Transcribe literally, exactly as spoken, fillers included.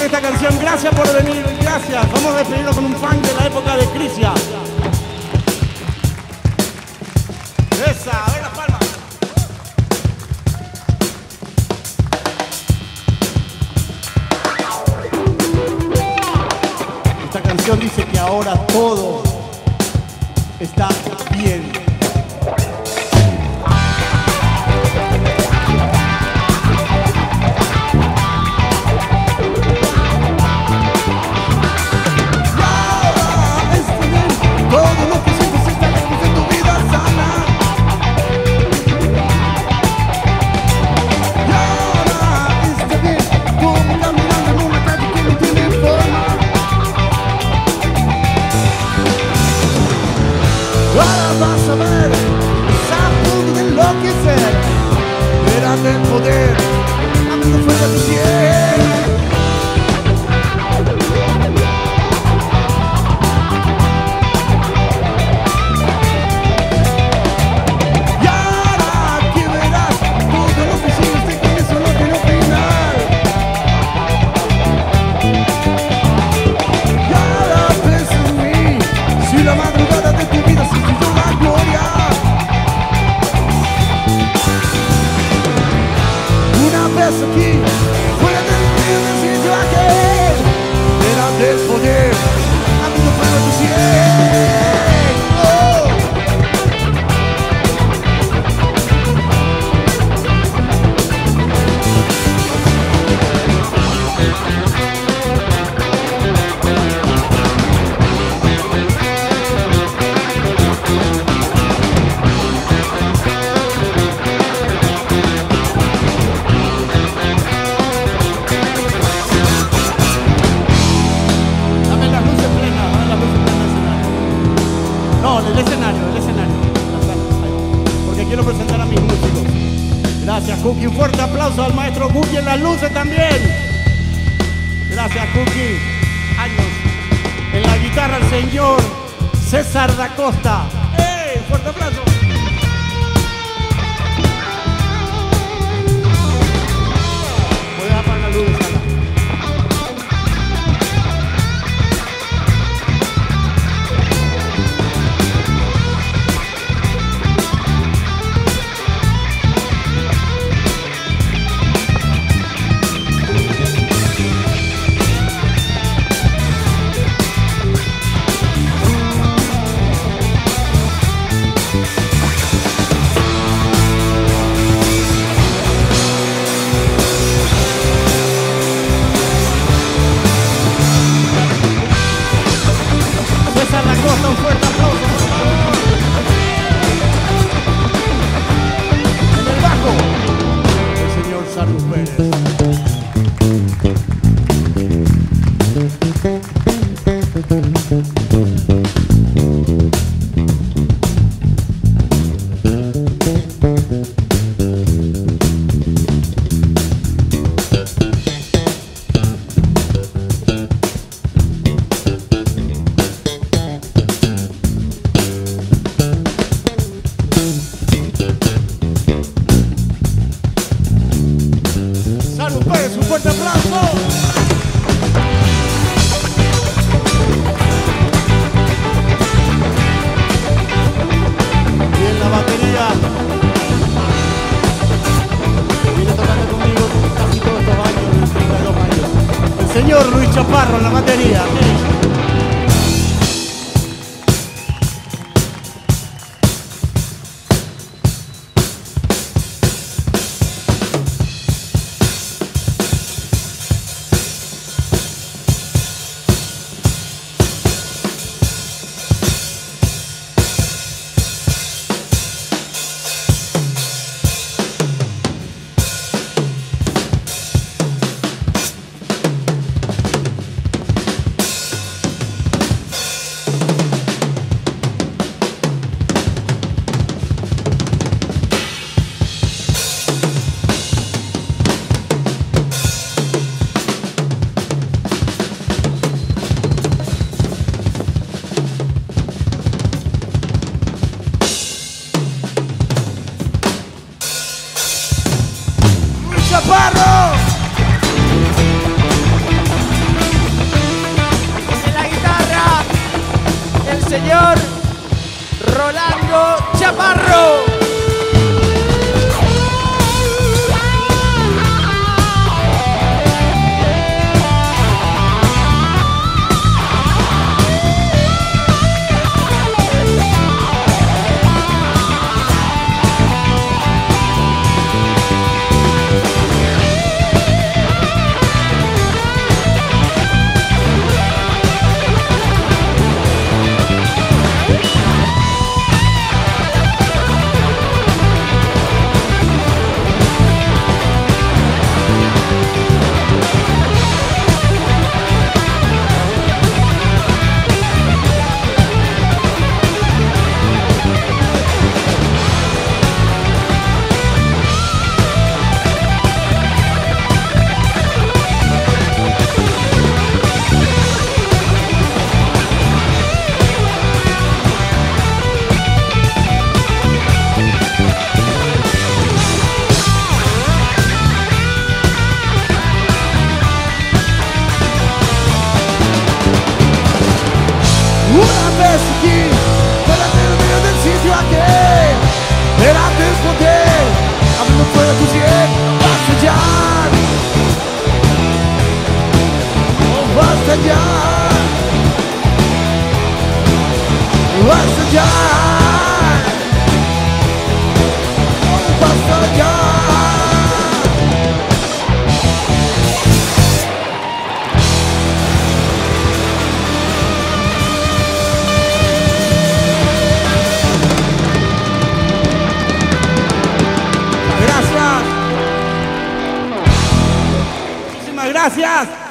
esta canción. Gracias por venir, gracias. Vamos a despedirnos con un funk de la época de Crisia. Esa, a ver las palmas. Esta canción dice que ahora todo está bien. Vas a ver, estás a punto de enloquecer. Verás el poder, amigo fuera de tu piel. Y ahora que verás todo lo que hiciste, que eso no tiene final. Y ahora piensa en mí, si la madrugada de tu vida se hizo la gloria. Una vez aquí, fuera del mismo sitio aquel, era del poder, amigo fuera de tu cielo. El escenario, el escenario. Porque quiero presentar a mis músicos. Gracias, Cookie. Un fuerte aplauso al maestro Cookie en las luces también. Gracias, Cookie. Años. En la guitarra el señor César da Costa. ¡Eh! Un fuerte aplauso. Voy a apagar la luz de sala. Un fuerte aplauso, por favor. En el bajo, el señor Salud Pérez. Salud Pérez, un fuerte aplauso. Y en la batería viene tocando conmigo casi todos estos años, treinta y dos años. El señor Luis Chaparro en la batería. señor Rolando Chaparro. Basta ya, oh, basta ya. Gracias. Muchísimas gracias.